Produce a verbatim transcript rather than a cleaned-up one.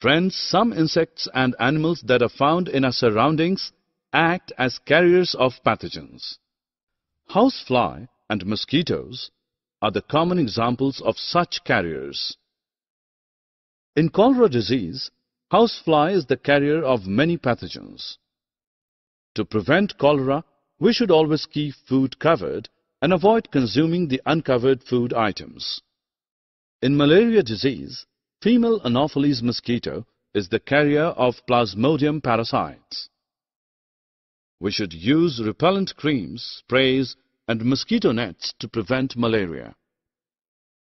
Friends, some insects and animals that are found in our surroundings act as carriers of pathogens. Housefly and mosquitoes are the common examples of such carriers. In cholera disease, housefly is the carrier of many pathogens. To prevent cholera, we should always keep food covered and avoid consuming the uncovered food items. In malaria disease, female Anopheles mosquito is the carrier of Plasmodium parasites. We should use repellent creams, sprays and mosquito nets to prevent malaria.